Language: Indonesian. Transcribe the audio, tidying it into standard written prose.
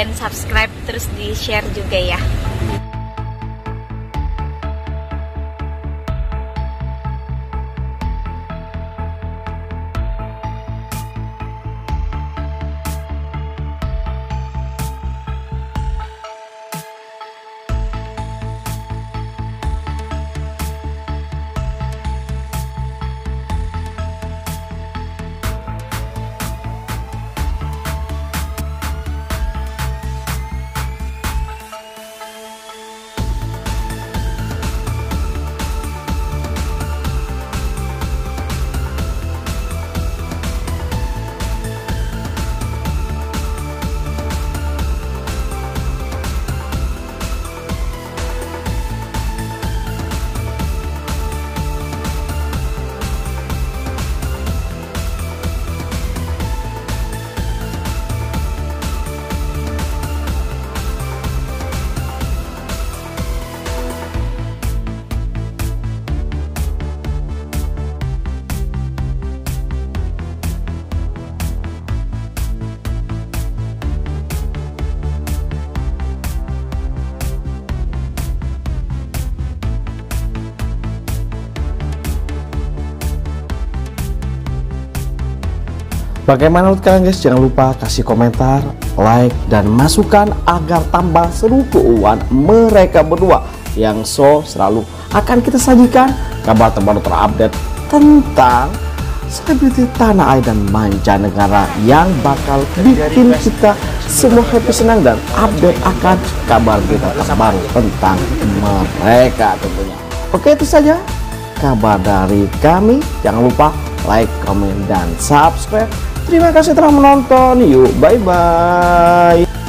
dan subscribe, terus di share juga ya. Bagaimana menurut kalian guys? Jangan lupa kasih komentar, like, dan masukan agar tambah seru keuangan mereka berdua yang selalu akan kita sajikan kabar terbaru terupdate tentang selebriti tanah air dan mancanegara yang bakal bikin kita semua happy, senang, dan update akan kabar berita terbaru tentang mereka tentunya. Oke, itu saja kabar dari kami. Jangan lupa like, komen, dan subscribe. Terima kasih telah menonton. Yuk, bye-bye.